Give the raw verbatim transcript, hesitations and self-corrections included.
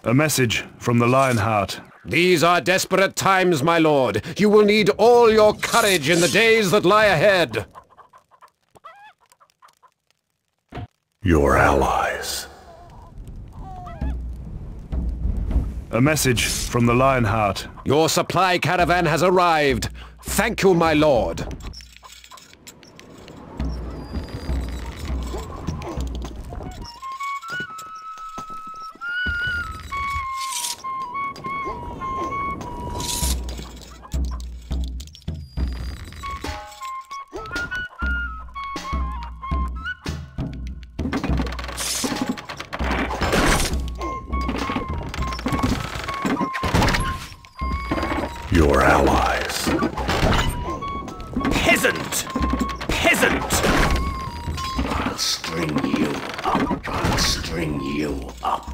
A message from the Lionheart. These are desperate times, my lord. You will need all your courage in the days that lie ahead. Your allies. A message from the Lionheart. Your supply caravan has arrived. Thank you, my lord. Your allies. Peasant! Peasant! I'll string you up. I'll string you up.